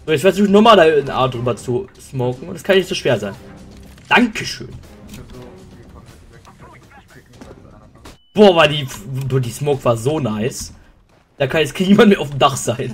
So, jetzt versuche ich nochmal da eine Art drüber zu smoken und das kann nicht so schwer sein. Dankeschön. Boah, war die Smoke war so nice. Da kann jetzt niemand mehr auf dem Dach sein.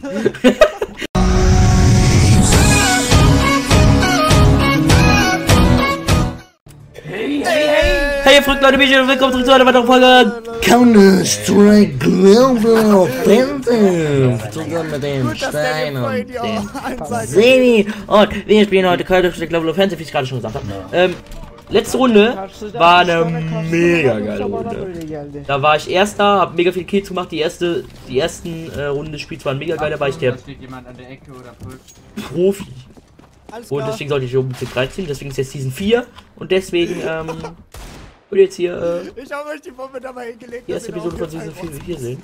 Hey, ihr verrückten Leute, willkommen zurück zu einer weiteren Folge Counter-Strike Global Offensive. Zusammen mit dem Stein und dem Seni. Und wir spielen heute Counter-Strike Global Offensive, wie ich gerade schon gesagt habe. Letzte Runde war eine mega geile Runde. Da war ich Erster, hab mega viele Kills gemacht. Die ersten Runden des Spiels waren mega geil, da war ich der Profi. Und deswegen sollte ich unbedingt 13, deswegen ist jetzt Season 4 und deswegen würde jetzt hier ich habe euch die Bombe dabei hingelegt. Die erste Episode von Season 4 hier sehen.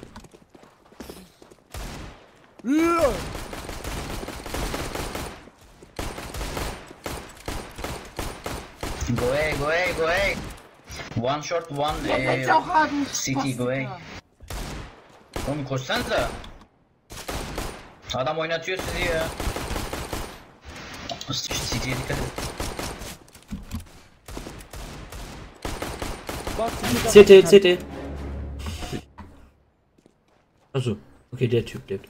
Go away. One shot, one city, go away. Oğlum koşsanıza. Adam oynatıyor sizi ya. City'ye dikkat et. CT. Achso, okay, der Typ lebt.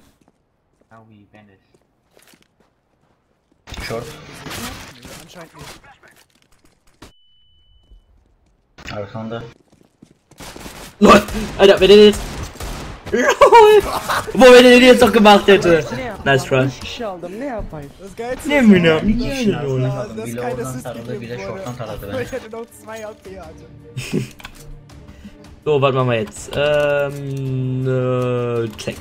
Short. Anscheinend nicht. Arkanda. LOL! Alter, wenn der jetzt... LOL! Boah, wenn der den jetzt noch gemacht hätte! Nice try. Das Geilste Nehmen wir noch. dass kein Assist gegeben wurde. Weil ich hätte noch 2 AP hatte. So, was machen wir jetzt? Check.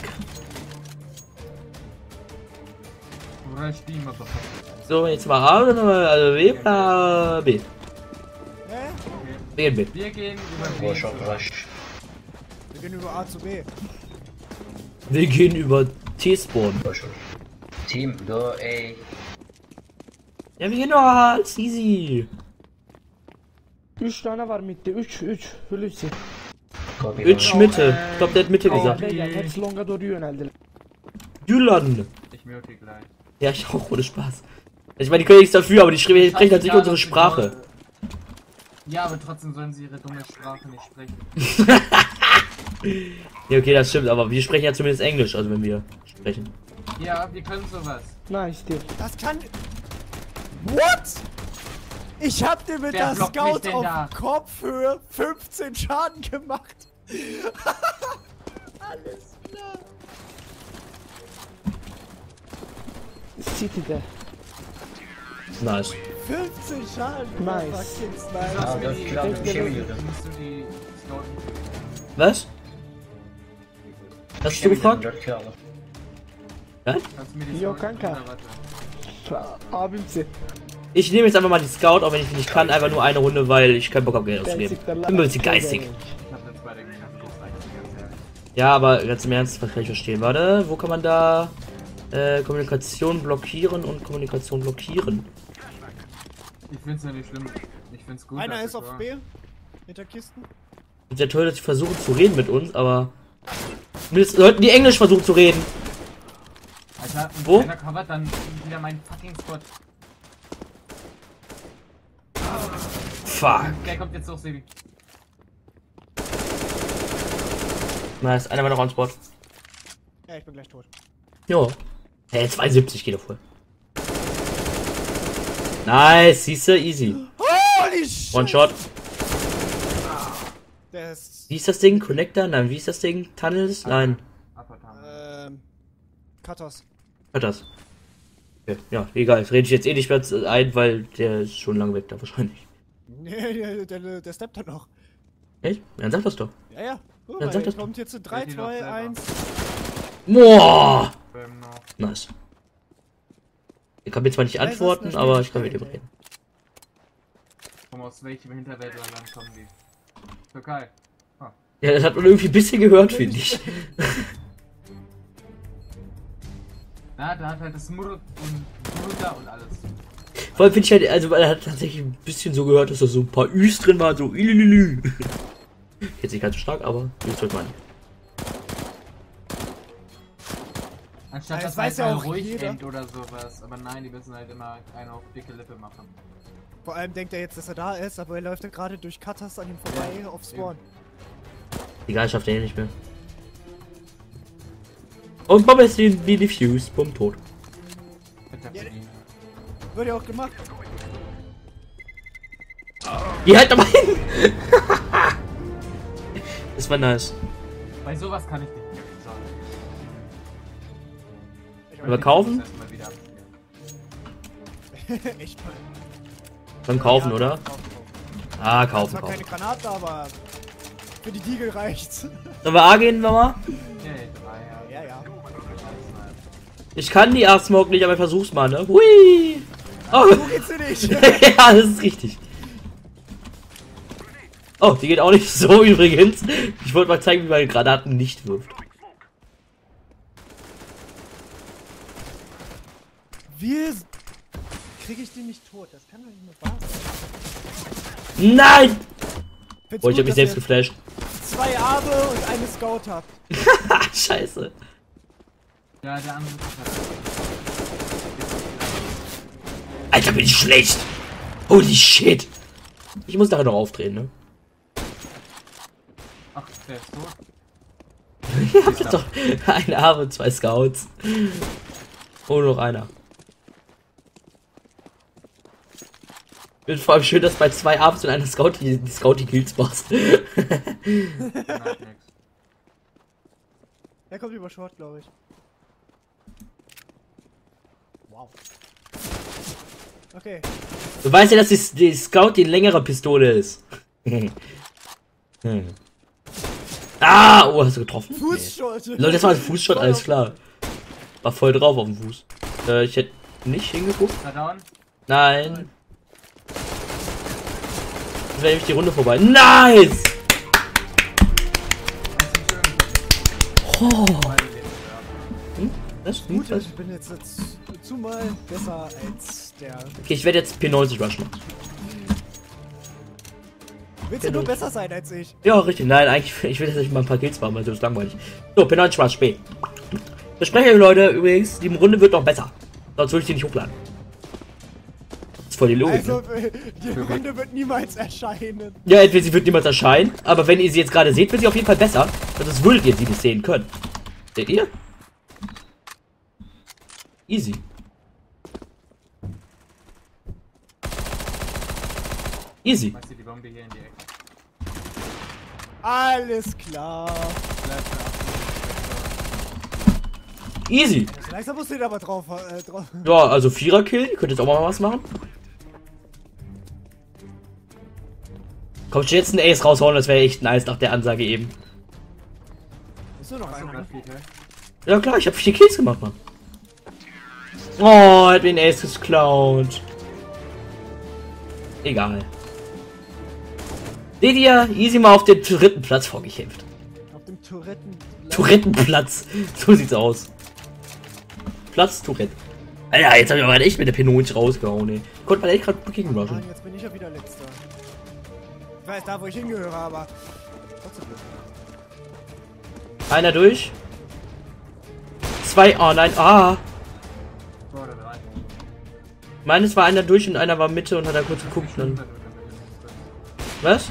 So, jetzt mal A oder mal, also B oder B? B. Wir gehen über Shot rush. Wir gehen über A zu B. Wir gehen über T-Spawn. Team, go A. Ja, wir gehen doch A, ist easy. 3 tane var midde. 3 Hulusi. 3 Mitte. Ich glaube, der hat Mitte gesagt. Hepsi longa doğru yöneldiler. Jülan. Ich mute gleich. Ja, ich auch, ohne Spaß. Ich meine, die können nichts dafür, aber die sprechen halt nicht unsere Sprache. Ja, aber trotzdem sollen sie ihre dumme Sprache nicht sprechen. Ja, okay, das stimmt, aber wir sprechen ja zumindest Englisch, also wenn wir sprechen. Ja, wir können sowas. Nice deal. Das kann... What? Ich hab dir mit Wer der blockt mich Scout denn auf da? Kopfhöhe 15 Schaden gemacht. Alles klar. City'de. Nice. 15 Schaden. Nice. Fucking Ah, Sniper. das ist klar, Musst du die scouten? Was? Hast du gefragt? Dört kill aldım. Ja? Kannst du mir die Jo, scouten? kanka. Oder warte? Abimsi. Ich nehme jetzt einfach mal die Scout, auch wenn ich nicht kann, einfach nur eine Runde, weil ich keinen Bock habe, Geld auszugeben. Bin ein bisschen geistig. Ich hab eine zweite Gegner, das reicht mir ganz ehrlich. Ja, aber ganz im Ernst, was kann ich verstehen? Warte, wo kann man da Kommunikation blockieren und Kommunikation blockieren? Ich find's ja nicht schlimm. Ich find's gut. Einer dass ist du auf so- B. Hinter Kisten. Ist ja toll, dass sie versuchen zu reden mit uns, aber zumindest Leuten, die Englisch versuchen zu reden. Alter, und Wo? wenn er covert, dann wieder mein fucking Squad. Fuck. Der kommt jetzt hoch, Sebi. Nice, einer war noch on Spot. Ja, ich bin gleich tot. Jo. Hey, 72 geht doch voll. Nice, siehste, easy. Holy shit! One Shot. Der ist... Wie ist das Ding? Connector? Nein, wie ist das Ding? Tunnels? Nein. Cutters. Hört das. Okay, ja, egal. Das rede ich jetzt eh nicht mehr ein, weil der ist schon lange weg da wahrscheinlich. Nee, der steppt dann noch. Echt? Dann sag das doch. Ja, ja. Guck Dann mal, sag das kommt jetzt zu 3, 2, 1. Boah! Nice. Ich kann mir zwar nicht antworten, aber ich kann mit ihm reden. Komm, aus welchem Hinterwäldlerland kommen die? Türkei. Ja, das hat man irgendwie ein bisschen gehört, finde ich. Ja, da hat halt das Murr und Bruder und alles. Vor allem finde ich halt, also man hat tatsächlich ein bisschen so gehört, dass da so ein paar Üs drin waren, so ilililü. Jetzt nicht ganz so stark, aber jetzt wird man. Anstatt Ja, dass das weiß man ja halt auch ruhig jeder. denkt oder sowas. Aber nein, die müssen halt immer eine auf dicke Lippe machen. Vor allem denkt er jetzt, dass er da ist, aber er läuft ja gerade durch Katas an ihm vorbei Ja, auf Spawn. Egal, schafft er eh nicht mehr. Und Bob ist die Diffuse. Bumm, tot. Ja, wird ja auch gemacht. Geh halt nochmal hin! Das war nice. Bei sowas kann ich nicht sagen. Aber kaufen? Echt mal. Beim Kaufen, Ja, oder? kaufen. Ah, Das kaufen, war kaufen. keine Granate, aber für die Diegel reicht's. Sollen wir A gehen, Mama? Ja, ja. Ich kann die A-Smoke nicht, aber ich versuch's mal, ne? Hui! Oh, So geht's dir nicht. ja, das ist richtig. Oh, die geht auch nicht so übrigens. Ich wollte mal zeigen, wie man Granaten nicht wirft. Wie kriege ich den nicht tot? Das kann doch nicht mehr wahr sein. Nein! Find's Oh, ich gut, hab mich dass selbst ihr geflasht. 2 Arme und eine Scout habt. Scheiße. Ja, der andere ist Alter, bin ich schlecht. Holy shit. Ich muss nachher noch aufdrehen, ne? Ach, der ist tot. Ihr habt doch eine Arme und 2 Scouts. Oh, noch einer. Und vor allem schön, dass bei 2 Arms und einer Scout die Kills machst. Der hat nix. Der kommt über Short, glaube ich. Wow. Okay. Du weißt ja, dass die Scout die längere Pistole ist. Ah, oh, hast du getroffen? Fußschott. Nee. Leute, das war ein Fußshot, alles klar. War voll drauf auf dem Fuß. Ich hätte nicht hingeguckt. Ist er down? Nein. Dann wäre nämlich die Runde vorbei. Nice! Oh. Das Gut, das. ich bin jetzt zumal besser als der. Okay, ich werde jetzt P90 rushen. Willst du nur besser sein als ich? Ja, richtig. Nein, eigentlich, ich will jetzt nicht mal ein paar Kills machen, weil das ist langweilig. So, P90 rush, B. Verspreche euch, Leute, übrigens, die Runde wird noch besser. Sonst würde ich die nicht hochladen. Das ist voll die Logik. Also, Ne? die Runde wird niemals erscheinen. Ja, entweder sie wird niemals erscheinen, aber wenn ihr sie jetzt gerade seht, wird sie auf jeden Fall besser. Sonst würdet ihr sie nicht sehen können. Seht ihr? Easy. Easy. Machst du die Bombe hier in die Ecke? Alles klar. Easy. Langsam musst du den aber drauf. Ja, also 4er-Kill. Ihr könnt jetzt auch mal was machen. Kommt schon jetzt ein Ace raushauen, das wäre echt nice nach der Ansage eben. Ist nur noch einer. Ja klar, ich habe 4 Kills gemacht, Mann. Oh, hat mir ein Ace geklaut. Egal. Seht ihr, easy mal auf den dritten Platz vorgekämpft. Auf dem Tourettenplatz. So sieht's aus. Platz Tourette. Alter, jetzt hab ich aber echt mit der P90 rausgehauen, ey. Konnte man echt gerade gegen rushen. Mann, jetzt bin ich ja wieder letzter. Ich weiß da, wo ich hingehöre, aber trotzdem. Einer durch. 2, oh nein, ah. Oder 3. Meines war einer durch und einer war Mitte und hat da kurz geguckt. Dann. Was?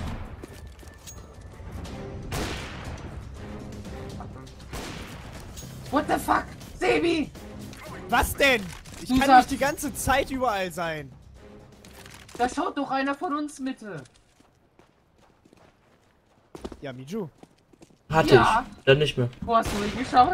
What the fuck? Sebi! Was denn? Ich Du kann sagst- nicht die ganze Zeit überall sein. Da schaut doch einer von uns Mitte. Ja, Miju. Hatte Ja. ich. Dann nicht mehr. Wo hast du hingeschaut?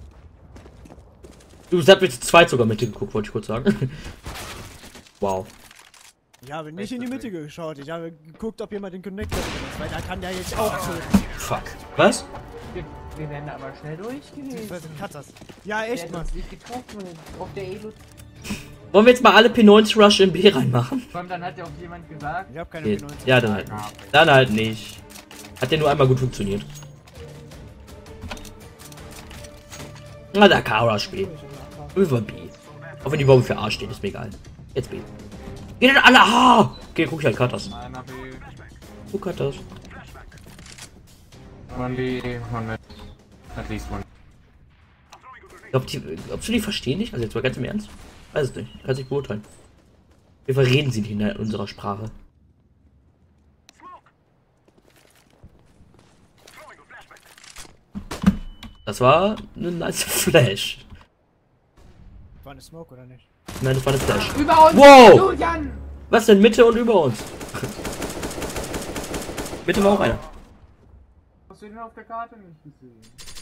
Du hast mit 2 sogar Mitte geguckt, wollte ich kurz sagen. Wow. Ich habe nicht in die Mitte geschaut. Ich habe geguckt, ob jemand den Connector drin ist, weil da kann der jetzt auch töten. Fuck. Was? Wir werden aber schnell durch gewesen. Beziehungsweise Katas. Ja, Der echt, hat Mann. uns nicht getroffen. Auf der Elo. Wollen wir jetzt mal alle P90 Rush in B reinmachen? Vor allem dann hat ja auch jemand gesagt. Ich habe keine Nee. P90. Ja, dann halt nicht. Dann halt nicht. Hat ja nur einmal gut funktioniert. Na, da K Rush B. Über B. Auch wenn die Bombe für A steht, ist mir egal. Jetzt B. Geht denn alle A? Okay, guck ich halt Katas. Einer B. Guck Katas. One B, one mid. At least one. Glaubst du, die verstehen nicht? Also jetzt mal ganz im Ernst? Weiß es nicht. Kann sich beurteilen. Wir verreden sie nicht in unserer Sprache. Das war eine nice Flash. War eine Smoke oder nicht? Nein, das war eine Flash. Über uns! Wow! Julian! Was denn? Mitte und über uns? Mitte war auch einer. Hast du den auf der Karte nicht gesehen?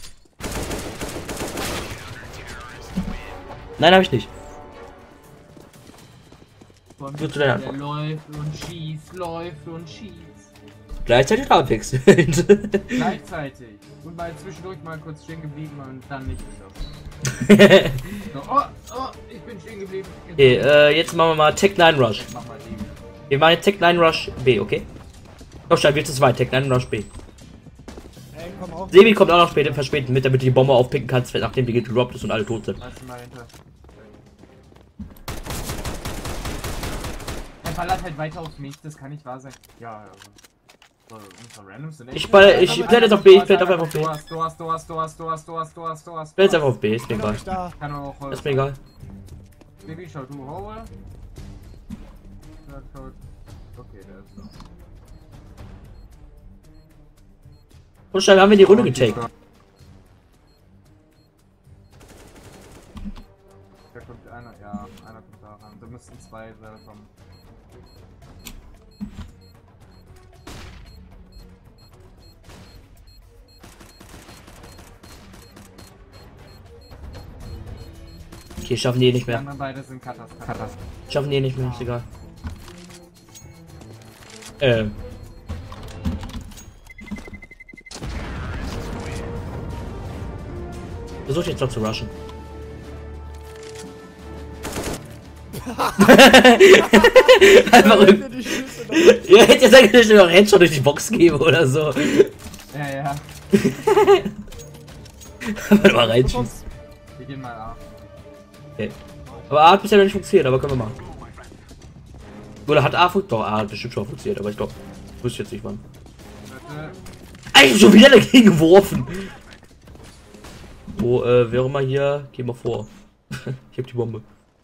Nein, habe ich nicht. Von Nur zu deiner der Antwort. läuft und schießt. Gleichzeitig abwechselnd. Gleichzeitig. Und mal zwischendurch mal kurz stehen geblieben und dann nicht geschossen. So, oh, ich bin stehen geblieben. Okay, jetzt machen wir mal Tech 9 Rush. Mach mal die. Wir machen jetzt Tech 9 Rush B, okay? Doch, Stein, wir zu zweit. Tech 9 Rush B. Ey, komm auch. Sebi kommt auch noch später, verspätet mit, damit du die Bombe aufpicken kannst, nachdem die gedroppt ist und alle tot sind. Lass ihn mal hinter. Er ballert halt weiter auf mich, das kann nicht wahr sein. Ja, also. So, unsere Randoms sind echt. Ich blende jetzt auf B, ich blende auf einfach auf B. Du hast. Ich blende jetzt einfach auf B, ist mir Bin doch egal. nicht da. Kann auch. Ist mir egal. Baby, schau du Hole. Ja, schaut. Okay, der ist so. Und Stein, haben wir die Runde getaked. Da kommt einer, ja, einer kommt da ran. Da müssten zwei selber kommen. Okay, schaffen die nicht Die mehr. anderen beide sind Katas. Schaffen die nicht mehr, ist egal. Versuch jetzt noch zu rushen. Einfach irgendwie. Die Schüsse noch. Ihr hättet ja sagen können, dass ich noch Headshot durch die Box gebe oder so. Ja. Einfach mal reinschießen. Wir gehen mal A. Okay. Aber A hat bisher noch nicht funktioniert, aber können wir machen. Oder hat A funktioniert? Doch, A hat bestimmt schon funktioniert, aber ich glaube, ich wüsste jetzt nicht wann. Bitte. Ey, schon wieder dagegen geworfen! Oh, wer auch immer hier, geh mal vor. Ich hab die Bombe.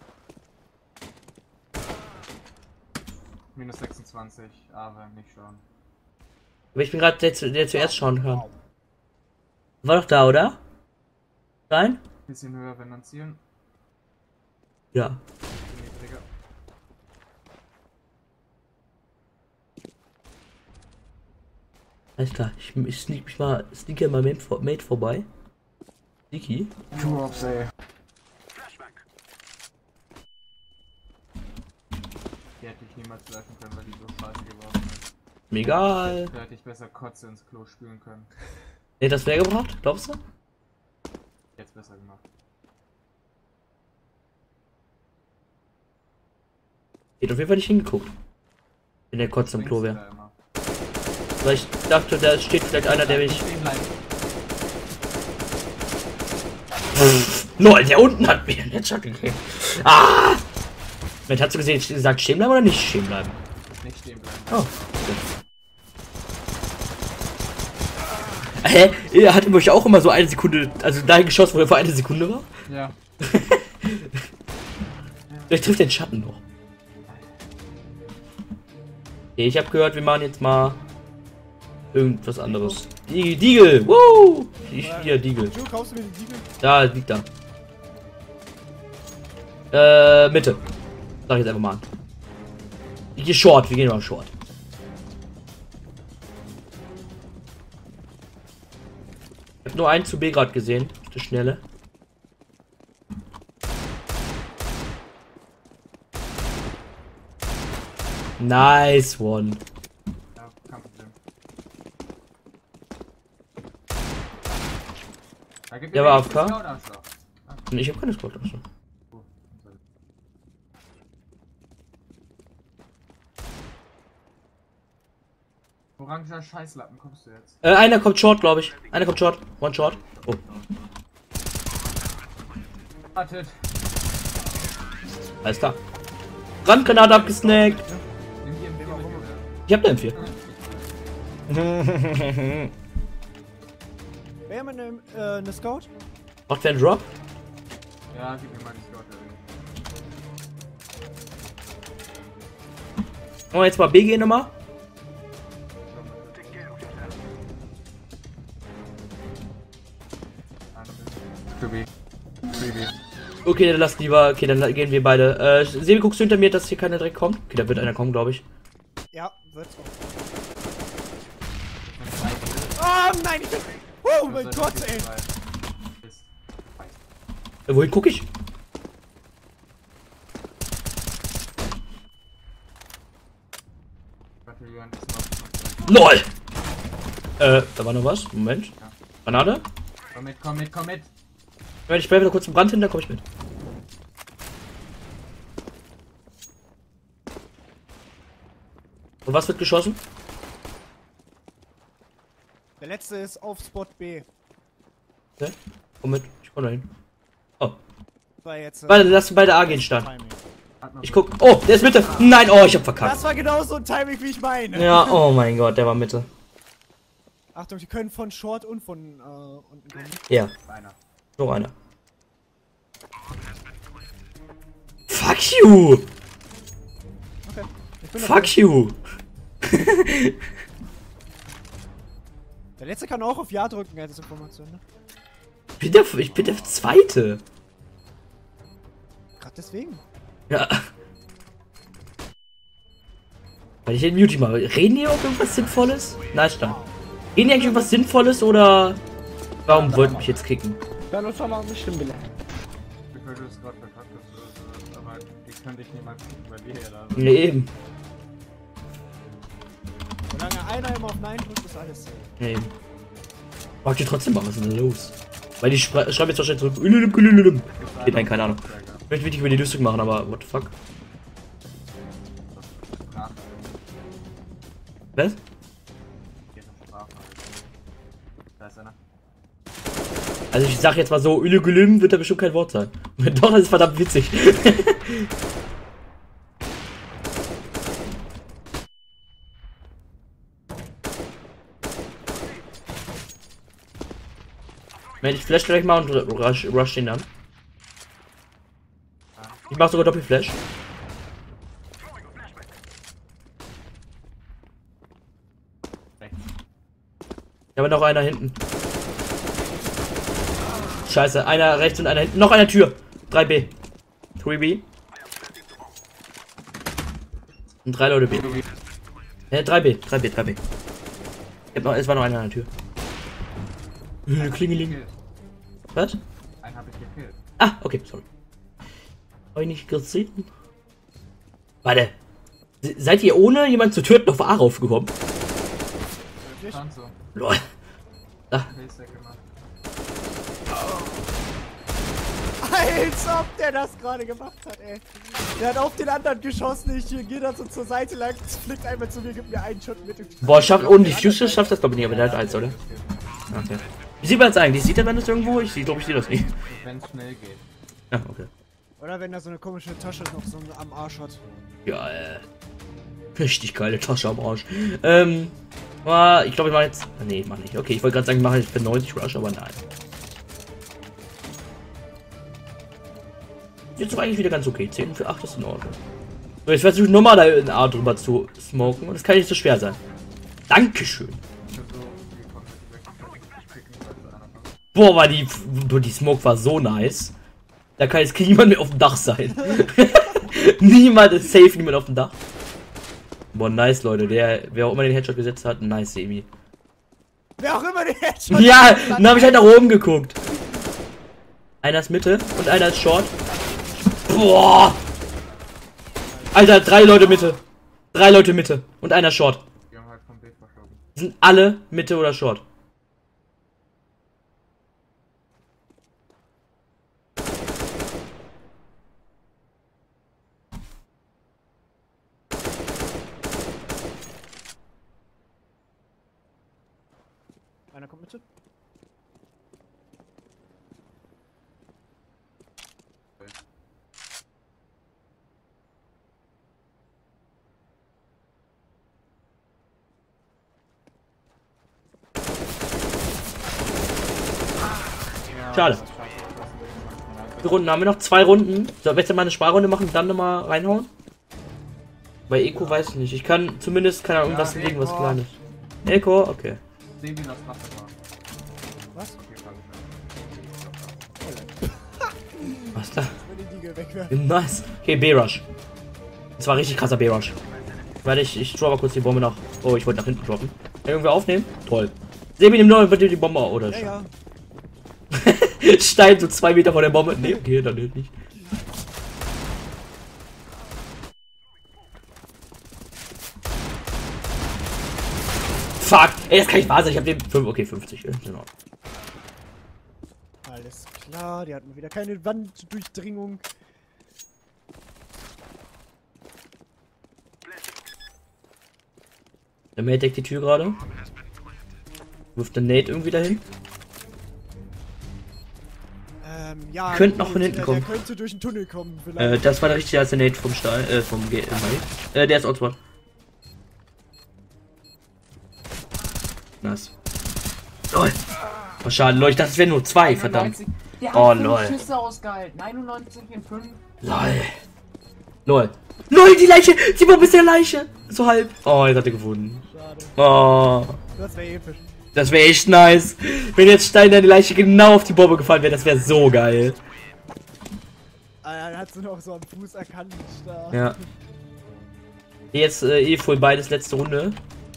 Minus 26, aber nicht schauen. Aber ich bin gerade der zuerst schauen kann. War doch da, oder? Nein? Bisschen höher, wenn dann zielen. Ja. Niedriger. Alles klar, ich sneake mal Mate vorbei. Sneaky. Du aufs ey. Die hätte ich niemals treffen können, weil die so scheiße geworden ist. Mir egal. Da hätte ich besser Kotze ins Klo spülen können. Nee, das wäre gebracht, glaubst du? Jetzt besser gemacht. Hätte auf jeden Fall nicht hingeguckt. Wenn der kurz am Klo Links wäre. da immer. Weil ich dachte, da steht vielleicht einer, der mich. Stehen bleiben. Lol, der unten hat mir einen Headshot gegeben. Ah! Mensch, hast du gesagt stehen bleiben oder nicht stehen bleiben? Nicht stehen bleiben. Oh. Okay. Hä? Ihr hattet euch auch immer so eine Sekunde, also da geschossen, wo er vor 1 Sekunde war? Ja. Vielleicht trifft den Schatten noch. Okay, ich habe gehört, wir machen jetzt mal irgendwas anderes. Diegel! Woo! Hier, Diegel. Du, kaufst du mir die Diegel? Da, liegt da. Mitte. Sag ich jetzt einfach mal an. Ich gehe Short, wir gehen mal Short. Ich habe nur einen zu B gerade gesehen, auf der Schnelle. Nice one. Ja, kein Problem. Da gibt Der mir war wenigstens AFK. Cloud-Anschlag. Ich habe keine Squad. Cool. Oranger Scheißlappen kommst du jetzt? Einer kommt Short, glaube ich. Einer kommt Short. One Short. Oh. Wartet. Alles klar. Brandgranate abgesnackt. Nimm hier im Thema. Ich hab eine M4. Wer hat eine Scout? Macht wer einen Drop? Ja, gib mir mal die Scout. Oh, jetzt mal B gehen nochmal. Okay, dann lass lieber. Okay, dann gehen wir beide. Sebi, guckst du hinter mir, dass hier keiner direkt kommt? Okay, da wird einer kommen, glaube ich. Ja, wird's auch. Oh nein, ich bin... Oh mein Gott, ey. Wohin gucke ich? LOL! Da war noch was. Moment. Granate? Komm mit, komm mit, komm mit! Moment, ich bleibe noch kurz im Brand hin, dann komme ich mit. Und was wird geschossen? Der letzte ist auf Spot B. Okay. Moment, ich komme da hin. Oh. War jetzt, Warte, lass beide A gehen starten. Timing. Ich guck. Oh, der ist Mitte. Nein, oh, ich hab verkackt. Das war genau so ein Timing, wie ich meine. Ja, oh mein Gott, der war Mitte. Achtung, die können von Short und von unten kommen. Ja, Einer. noch einer. Fuck you! Okay. Ich bin Fuck you! Der letzte kann auch auf Ja drücken, als Information, ne? Ich bin der Zweite. Gerade deswegen. Ja. Weil ich den Muting mache. Reden die auch irgendwas Sinnvolles? Nein, stand. Reden die eigentlich irgendwas Sinnvolles oder warum wollten mich jetzt kicken? Ja, los mal nicht stimmen, Bille. Ich würde es gerade verkackt, aber ich kann dich niemals kicken bei dir da. Nee, eben. Solange einer immer auf Nein drückt, ist alles safe. Nee, eben. Mag ich trotzdem machen, was ist denn da los? Weil die schreiben jetzt wahrscheinlich zurück. Okay, nein, keine Ahnung. Ich möchte wirklich über die lustig machen, aber what the fuck? Was? Da ist einer. Also ich sag jetzt mal so, Ülügülüm wird da bestimmt kein Wort sein. Doch, das ist verdammt witzig. Ich flash gleich mal und rush den dann. Ich mach sogar Doppelflash. Ja, aber noch einer hinten. Scheiße, einer rechts und einer hinten. Noch eine Tür. 3B. 3B. Und 3 Leute B. 3B. Es war noch einer an der Tür. Klingeling. Was? Einen hab ich gekillt. Ah, okay, sorry. Hab ich nicht gesehen. Warte. Seid ihr ohne jemanden zu töten auf A raufgekommen? Stand so. Lol. Da. Paystack gemacht. Als ob der das gerade gemacht hat, ey. Der hat auf den anderen geschossen, ich gehe da so zur Seite lang, fliegt einmal zu mir, gibt mir einen Shot mit. Boah, schafft ohne die Fuse, schafft das glaube ich nicht, aber der hat eins, oder? Okay. Wie sieht man das eigentlich? Sieht er, wenn das irgendwo? Ich glaube, ich sehe das nicht. Wenn es schnell geht. Ja, okay. Oder wenn er so eine komische Tasche noch so am Arsch hat. Ja, richtig geile Tasche am Arsch. Ich glaube, ich mache jetzt. Nee, mach nicht. Okay, ich wollte gerade sagen, ich mache jetzt für 90 Rush, aber nein. Jetzt ist eigentlich wieder ganz okay. 10 für 8 ist in Ordnung. So, jetzt versuche ich nochmal da eine Art drüber zu smoken und das kann nicht so schwer sein. Dankeschön. Boah, war die Smoke war so nice. Da kann jetzt niemand mehr auf dem Dach sein. Niemand ist safe, niemand auf dem Dach. Boah, nice, Leute. Wer auch immer den Headshot gesetzt hat, nice, Semi. Wer auch immer den Headshot. Ja, dann habe ich halt nach oben geguckt. Einer ist Mitte und einer ist Short. Boah! Alter, 3 Leute Mitte. 3 Leute Mitte und einer Short. Die haben halt vom Bild verschoben. Sind alle Mitte oder Short. Einer kommt mit. Schade. Wie viele Runden haben wir noch? 2 Runden. Soll ich jetzt mal eine Sparrunde machen und dann nochmal reinhauen? Bei Eco weiß ich nicht. Ich kann zumindest keine Ahnung, irgendwas legen, was klein ist. Eco, okay. Sehen wir das Wasser. Was? Was da? Wenn die Diegel wegwerfen. Nice. Okay, B-Rush. Das war richtig krasser B-Rush. Warte, ich droppe kurz die Bombe nach. Oh, ich wollte nach hinten droppen. Irgendwer aufnehmen? Toll. Sebi, nimm doch bitte die Bombe auf, oder? Ja. Stein so 2 Meter vor der Bombe. Nee, okay, dann nicht. Fuck! Ey, das kann nicht wahr sein. Ich hab den 5. Okay, 50. Genau. Alles klar, die hatten wieder keine Wanddurchdringung. Der Mate deckt die Tür gerade. Wirft der Nate irgendwie dahin. Ja. Könnte noch von hinten kommen. Der könnte durch den Tunnel kommen, vielleicht. Das war der richtige als der Nate vom Stahl, vom G der ist Outspot. Nice. Lol. Oh, schade, Leute, das wären nur 2, verdammt. Oh, lol. Schüsse ausgehalten. 91 in 5. Lol. Lol. Lol, die Leiche! Die Bombe ist der Leiche! So halb. Oh, jetzt hat er gefunden. Schade. Oh. Das wäre episch. Das wäre echt nice. Wenn jetzt Steiner die Leiche genau auf die Bombe gefallen wäre, das wäre so geil. Er hat sie noch so am Fuß erkannt. Da. Ja. Jetzt voll beides letzte Runde.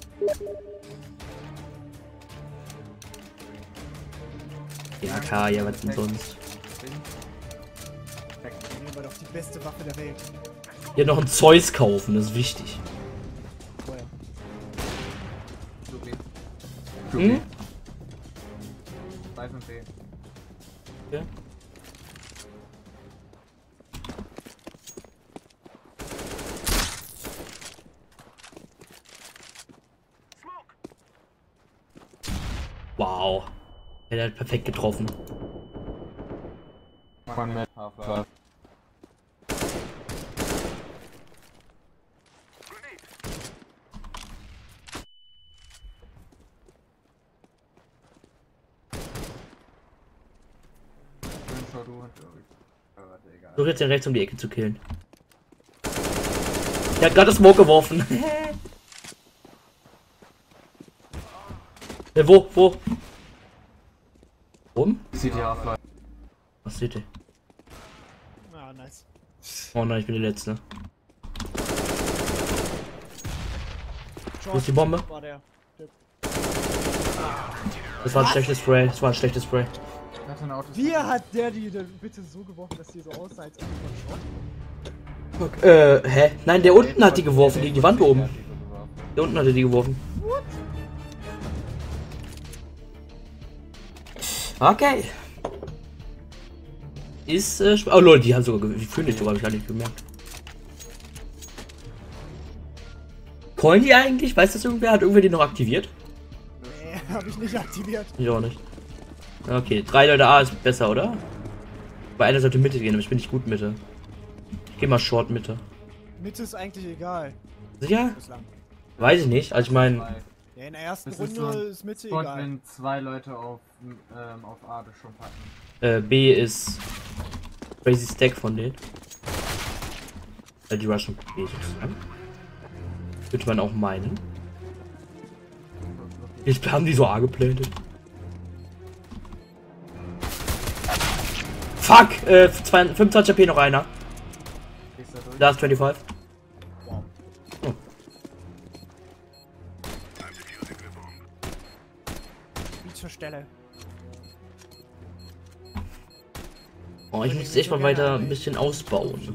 Ja, Kaya, was denn sonst? Nehmen wir doch die beste Waffe der Welt. Hier noch ein Zeus kaufen, das ist wichtig. Vorher. Hm? 2 von 10. Ja. Wow. Er hat perfekt getroffen. One Map, Half-Life. Such jetzt den rechts um die Ecke zu killen. Der hat gerade Smoke geworfen. Wo? Warum? Sieht ja Half-Life. Was seht ihr? Ah, nice. Oh nein, ich bin der Letzte. Short Wo ist die Bombe? war der. Das war ein schlechtes Spray. Das war ein schlechtes Spray. Wie hat der die denn bitte so geworfen, dass die so aussah, als ob man Short? Hä? Nein, der unten hat die geworfen, gegen die Wand oben. Der unten hatte die geworfen. What? Okay. Ist, oh lol, die haben sogar, die fühlen dich sogar, hab ich gar nicht gemerkt. Callen die eigentlich? Weiß das irgendwer? Hat irgendwer die noch aktiviert? Nee, hab ich nicht aktiviert. Ich auch nicht. Okay, 3 Leute A ist besser, oder? Bei einer sollte Mitte gehen, aber ich bin nicht gut Mitte. Ich geh mal Short Mitte. Mitte ist eigentlich egal. Sicher? Bislang. Weiß ich nicht. Also ich meine, Ja, in der ersten Das ist Runde so ist Mitte Spot, egal. wenn 2 Leute auf A das schon packen. B ist Crazy Stack von denen. Die Russian B sozusagen. Könnte man auch meinen. Jetzt haben die so A geplantet. Fuck! 25 HP noch einer. Gehst da durch? Da ist 25. Wow. Oh. Wie zur Stelle. Oh, ich muss jetzt echt mal weiter ein bisschen ausbauen.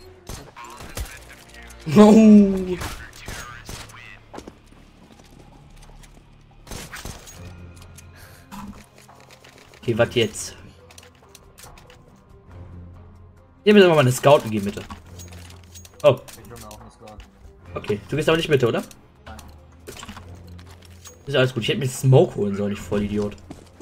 Oh. Okay, was jetzt? Hier müssen wir mal eine Scout gehen, bitte. Oh, Ich will mir auch eine Squad. okay. Du gehst aber nicht Mitte, oder? Nein. Ist alles gut. Ich hätte mir Smoke holen sollen, ich voll Idiot.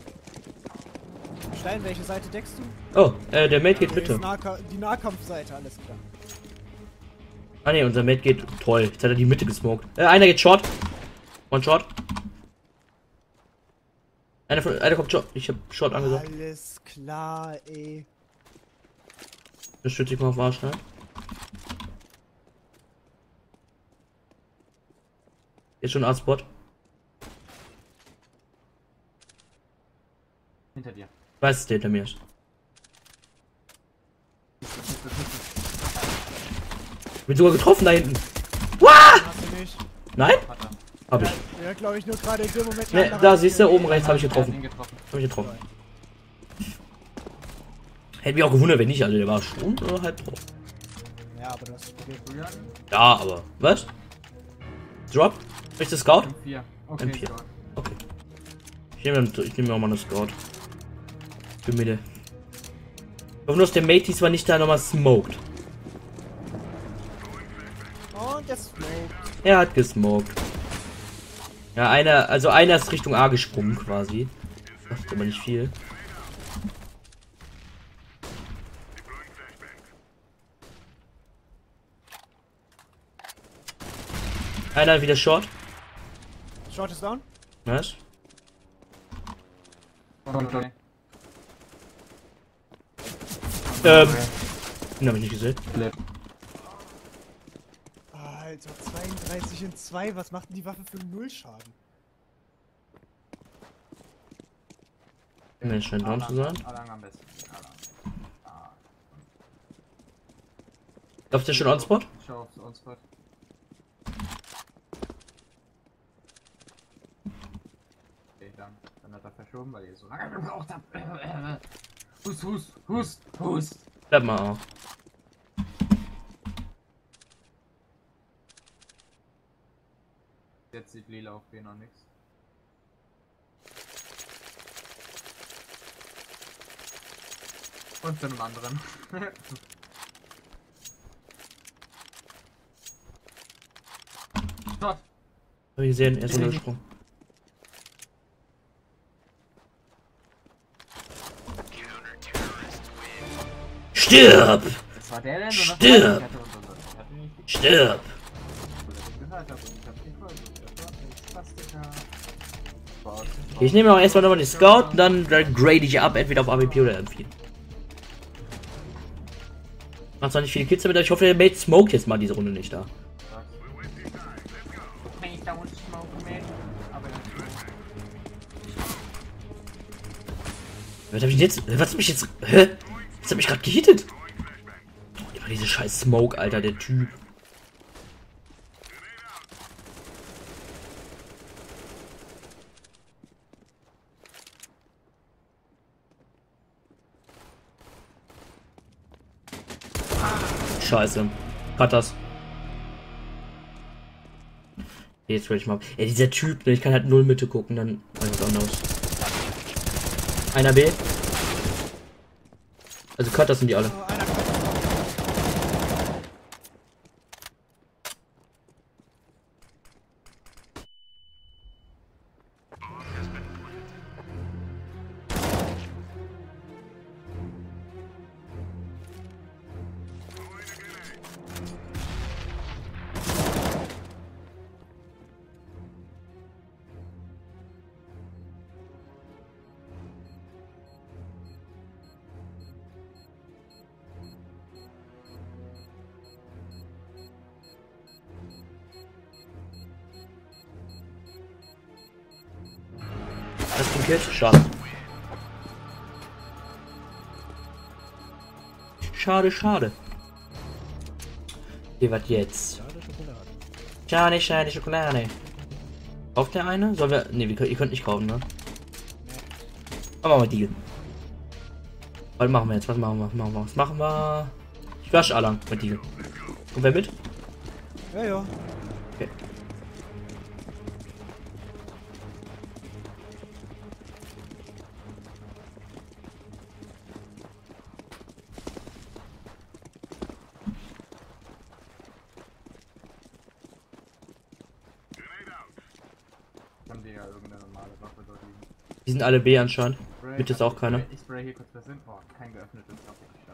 Stein, welche Seite deckst du? Oh, der Mate geht Nee, Mitte. ist die Nahkampfseite, alles klar. Ah ne, unser Mate geht toll. Jetzt hat er die Mitte gesmoked. Einer geht Short. One Short. Einer kommt Short. Ich hab Short angesagt. Alles klar, ey. Das stütze ich mal auf Arsch, ne? Ist schon A-Spot. Hinter dir. Weiß, dass der hinter mir ist. Bin sogar getroffen da hinten. Hast du nicht? Nein? Hab ich. Ja, glaube ich, nur gerade in dem Moment. Ne, da siehst du, oben rechts habe ich getroffen. Ihn getroffen. Hab ich getroffen. Hätte mich auch gewundert, wenn nicht, also der war schon halb drauf. Ja, aber das ist okay. Julian? Ja, aber. Was? Drop? Ist das Scout? M4. Okay, M4. so. Okay. Ich nehme mir auch mal eine Scout. Für Mitte. Ich hoffe nur, dass der Mate diesmal nicht da nochmal smoked. Und jetzt Smoke. Er hat gesmoked. Ja, einer ist Richtung A gesprungen quasi. Das ist aber nicht viel. Einer wieder Short. Short ist down. Was? Okay. Den hab ich nicht gesehen. Alter, 32 in 2. Was macht denn die Waffe für 0 Schaden? Mensch, scheint down zu sein. Alang am besten. Alang. Läuft der schon on-spot? Schau auf On-Spot. Okay, dann hat er verschoben, weil ihr so lange gebraucht habt. Hust. Bleib mal auf. Jetzt sieht Lila auf B noch nichts. Und zu einem anderen. Dort. Hab ich gesehen, er ist runtergesprungen. Stirb! Was war der denn? Stirb! Stirb! Ich nehme auch erstmal nochmal den Scout, dann grade ich ab, entweder auf AWP oder M4. Macht zwar nicht viele Kills damit, aber ich hoffe, der Mate smoked jetzt mal diese Runde nicht da. Was hab ich jetzt? Was hab mich jetzt? Hä? Was hat mich gerade gehittet? Immer diese scheiß Smoke, Alter, der Typ. Scheiße. Hat das. Jetzt will ich mal. Ja, dieser Typ, ne, ich kann halt null Mitte gucken, dann was anderes. Einer B. Also Cutters sind die alle. Oh, einer kommt. Das ist ein Kill. Schade. Schade. Okay, was jetzt? Schade Schokolade. Kauft der eine? Sollen wir. Ne, ihr könnt nicht kaufen, ne? Aber machen wir Deal. Was machen wir jetzt? Was machen wir? Ich wasche Alarm mit Deal. Und wer mit? Ja. Okay. Haben die ja irgendeine normale Waffe dort liegen. Die sind alle B anscheinend. Mit ist auch keiner. Ich spray hier kurz was hin. Oh, kein geöffnetes Stock.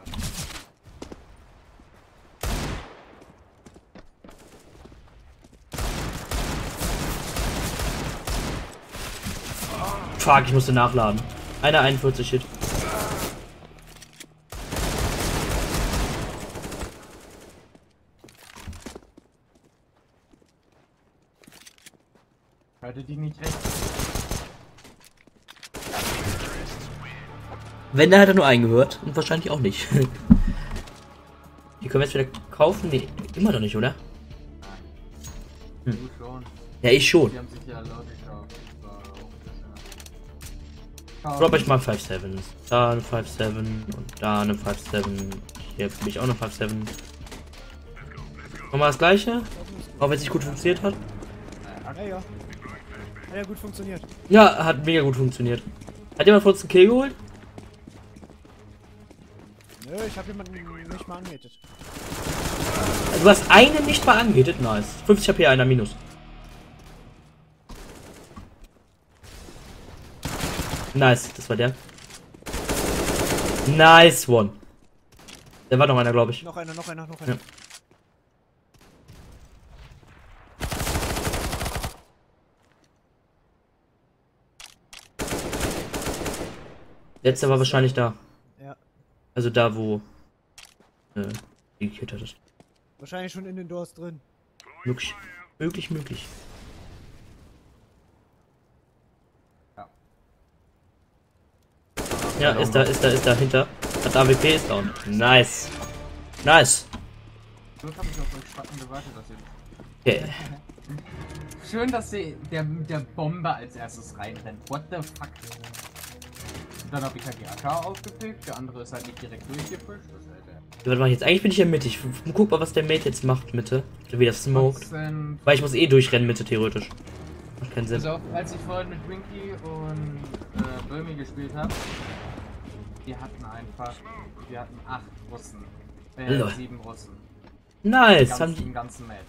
Fuck, ich musste nachladen. Einer 41 Hit. Hatte die nicht recht? Wenn, dann hat er nur eingehört. Und wahrscheinlich auch nicht. Die können wir jetzt wieder kaufen? Nee, immer noch nicht, oder? Du schon. Ja, ich schon. Die haben sich ja laut gekauft. Das war auch Drop ich mal 5-7. Da eine 5-7 und da eine 5-7. Hier habe ich auch eine 5-7. Nochmal das gleiche. Auch wenn es nicht gut funktioniert hat. Ja. Hat ja gut funktioniert. Ja, hat mega gut funktioniert. Hat jemand von uns einen Kill geholt? Nö, ich habe jemanden nicht mal angehittet. Du hast einen nicht mal angehittet, nice. 50 HP, einer minus. Nice, das war der. Nice one. Da war noch einer, glaube ich. Noch einer. Ja. Letzter war wahrscheinlich da. Ja. Also da, wo die gekillt hattest. Wahrscheinlich schon in den Doors drin. Möglich. Möglich. Ja, ist da hinter. Hat AWP, ist down. Nice. Nice. So habe ich auf euch Spacken gewartet, dass ihr. Okay. Schön, dass der mit der Bombe als erstes reinrennt. What the fuck? Und dann habe ich halt die AK aufgepickt, der andere ist halt nicht direkt durchgepusht. Was mache ich jetzt? Eigentlich bin ich ja mittig. Guck mal, was der Mate jetzt macht, Mitte. Wie das smoked. Weil ich muss eh durchrennen, Mitte, theoretisch. Macht keinen Sinn. Also, als ich vorhin mit Winky und Böhmi gespielt habe, wir hatten 8 Russen. 7 Russen. Nice. Im ganzen Match.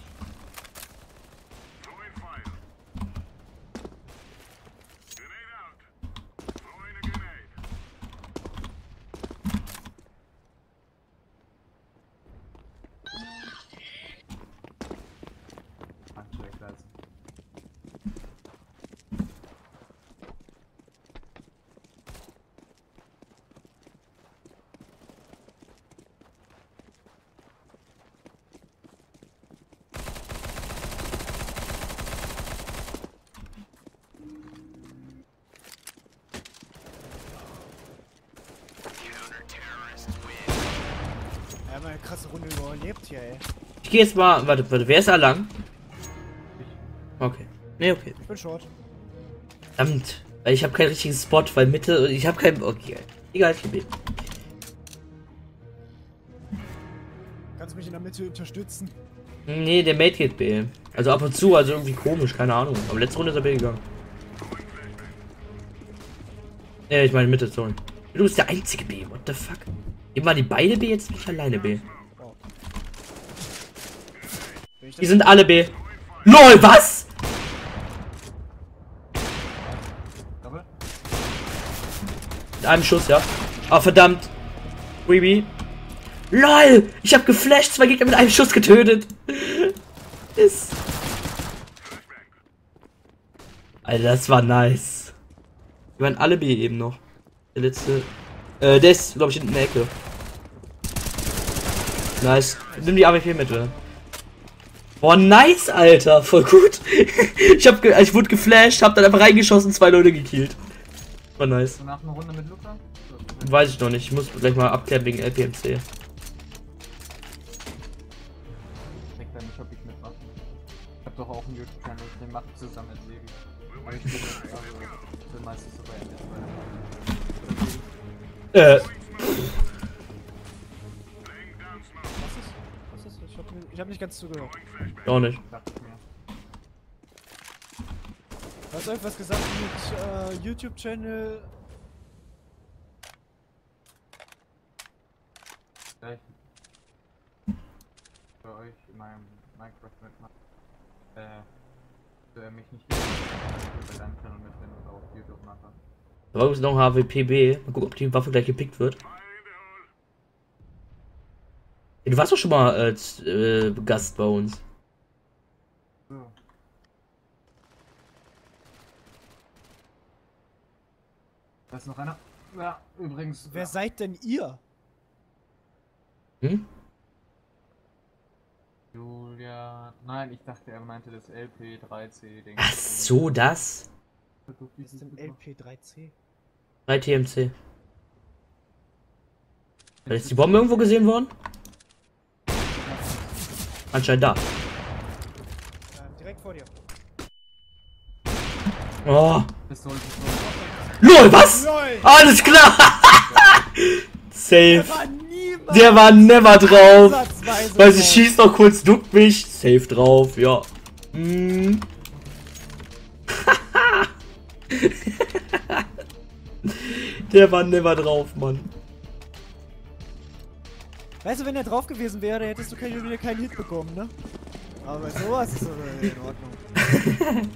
Ja, mal eine krasse Runde überlebt hier, ey. Ich gehe jetzt mal. Warte, wer ist da lang? Okay. Nee, okay. Ich bin short. Verdammt. Weil ich habe keinen richtigen Spot, weil Mitte. Ich habe keinen. Okay. Egal, ich gebe. Kannst du mich in der Mitte unterstützen? Nee, der Mate geht B. Also ab und zu, also irgendwie komisch, keine Ahnung. Aber letzte Runde ist er B gegangen. Ich meine Mitte, sorry. Du bist der einzige B, what the fuck? Eben waren die beide B, jetzt bin ich alleine B. Oh. Die sind alle B. LOL, was? Double? Mit einem Schuss, ja. Ah, verdammt. Weeby. LOL! Ich hab geflasht, 2 Gegner mit einem Schuss getötet. Ist. Alter, das war nice. Die waren alle B eben noch. Der letzte. Der ist, glaube ich, in der Ecke. Nice. Nimm die AWP mit, oder? Boah, nice, Alter. Voll gut. Ich wurde geflasht, hab dann einfach reingeschossen, 2 Leute gekillt. War nice. Nach einer Runde mit Luca? Weiß ich noch nicht. Ich muss gleich mal abklären wegen LPMC. Ich denke dann nicht, ob ich mitmache. Ich hab doch auch einen YouTube-Channel, den mache ich zusammen mit Sebi. Aber ich bin meistens so bei Ende. Was ist? Ich hab nicht ganz zugehört. Auch nicht. Dachte ich mir. Du hast irgendwas gesagt mit YouTube-Channel. Vielleicht für euch in meinem Minecraft mitmachen. Für mich nicht bei deinem Channel mit, wenn du auf YouTube mache. Da war übrigens noch ein HWPB. Mal gucken, ob die Waffe gleich gepickt wird. Ja, du warst doch schon mal als Gast bei uns. So. Da ist noch einer. Ja, übrigens. Wer seid denn ihr? Hm? Jules. Julia. Nein, ich dachte, er meinte das LP3C-Ding. Ach so, das? Was ist denn LP3C? 3 TMC. Ist die Bombe irgendwo gesehen worden? Anscheinend da. Direkt vor dir. Oh. Pistole. LOL, was? LOL. Alles klar! Safe. Niemand Der war never drauf. ansatzweise Weil sie drauf. schießt noch kurz, duckt mich. Safe drauf, ja. Hm. Der war never drauf, Mann. Weißt du, wenn er drauf gewesen wäre, hättest du wieder keinen Hit bekommen, ne? Aber sowas ist in Ordnung.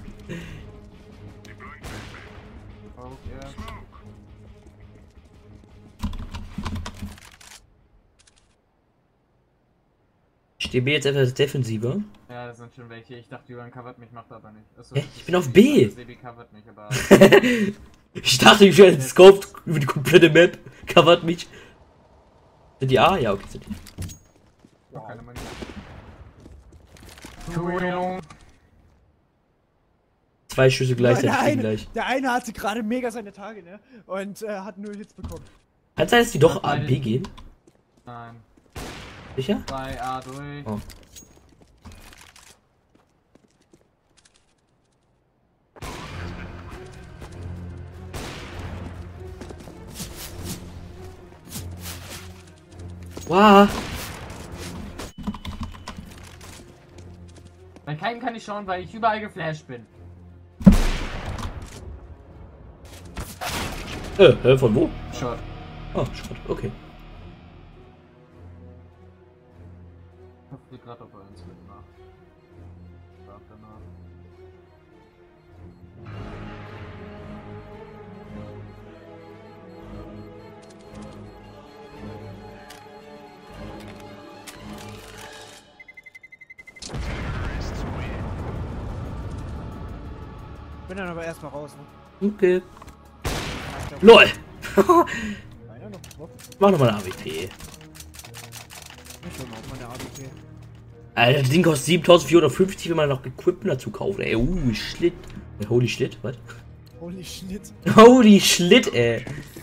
Ich stehe B jetzt etwas defensiver. Ja, das sind schon welche. Ich dachte, Julian covert mich, macht er aber nicht. Achso, Hä? Ich bin auf B. Sebi covert mich, aber... Ich dachte, ich werde scoped über die komplette Map. Covert mich. Sind die A? Ja, okay, sind die. Wow. Keine Money. Entschuldigung. 2 Schüsse gleichzeitig gegen der, gleich. der eine hatte gerade mega seine Tage, ne? Und hat 0 Hits bekommen. Kann es sein, dass die doch A und B gehen? Nein. Sicher? 2A durch. Oh. Wow. Bei keinem kann ich schauen, weil ich überall geflasht bin. Von wo? Shot. Oh, Schrott, okay. Ich hoffe gerade, ob er uns mitmacht. Stark danach. Bin dann aber erstmal raus, ne? Okay. LOL! Einer noch drauf. Mach nochmal eine AWP. Ich will mal auf meine AWP. Alter, das Ding kostet 7450, wenn man noch Equipment dazu kauft, ey. Schlitt. Holy Shit, was? Holy shit. Holy Shit, ey.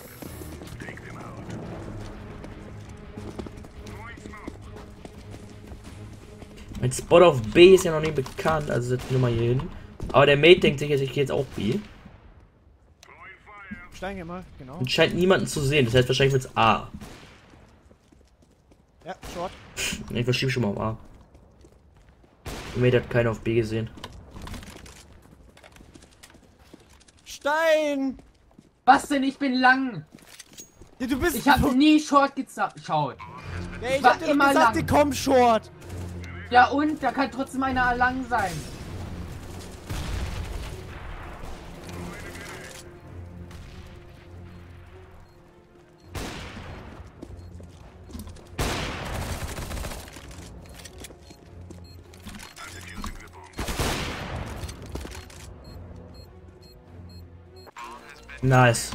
Mein Spot auf B ist ja noch nicht bekannt, also setzen wir mal hier hin. Aber der Mate denkt sich jetzt, ich gehe jetzt auch B. Steigen wir mal, genau. Und scheint niemanden zu sehen, das heißt wahrscheinlich wird's A. Ja, Short. Ich verschiebe schon mal auf A. Der Mate hat keinen auf B gesehen. Stein! Was denn? Ich bin lang! Ja, du bist. Ich habe nie Short geschaut. Ja, ich war hab dir doch immer gesagt, lang. die kommen Short. Ja und? Da kann trotzdem einer lang sein. Nice.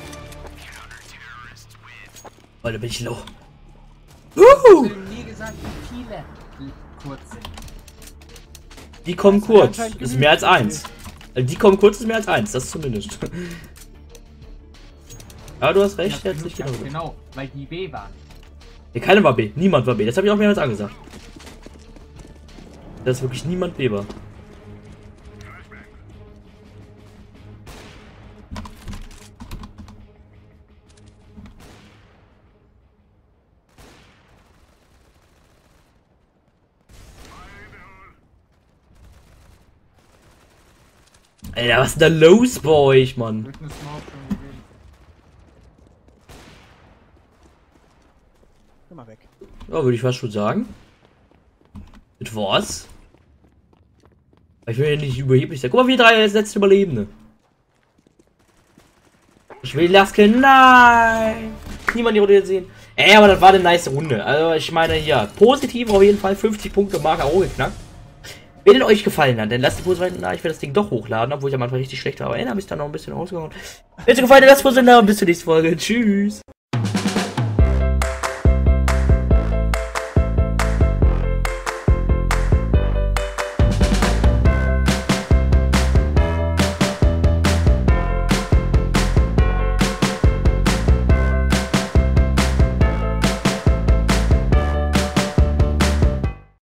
Oh, da bin ich low. Ich habe nie gesagt, wie viele kurz sind. Die kommen Also, kurz. anscheinend Das ist mehr als genügt 1. Also die kommen kurz, ist mehr als 1, das zumindest. Aber du hast recht, Ja, herzlich ganz genau. genau, weil die B waren. Ja, keiner war B, niemand war B. Das habe ich auch mehrmals angesagt. Dass wirklich niemand B war. Alter, was ist denn da los bei euch, Mann? Durch eine Smoke schon gesehen. Geh mal weg. Ja, würde ich fast schon sagen. Mit was? Ich will ja nicht überheblich sein. Guck mal, wir drei als letzte Überlebende. Ich will das Kind. Nein! Niemand die Runde sehen. Ey, aber das war eine nice Runde. Also, ich meine, ja, positiv auf jeden Fall. 50 Punkte Marke auch geknackt. Wenn es euch gefallen hat, dann lasst ein Post da. Ich werde das Ding doch hochladen, obwohl ich am Anfang richtig schlecht war. Aber dann habe ich dann noch ein bisschen rausgehauen. Wenn es euch gefallen hat, lasst ein Post da und bis zur nächsten Folge. Tschüss.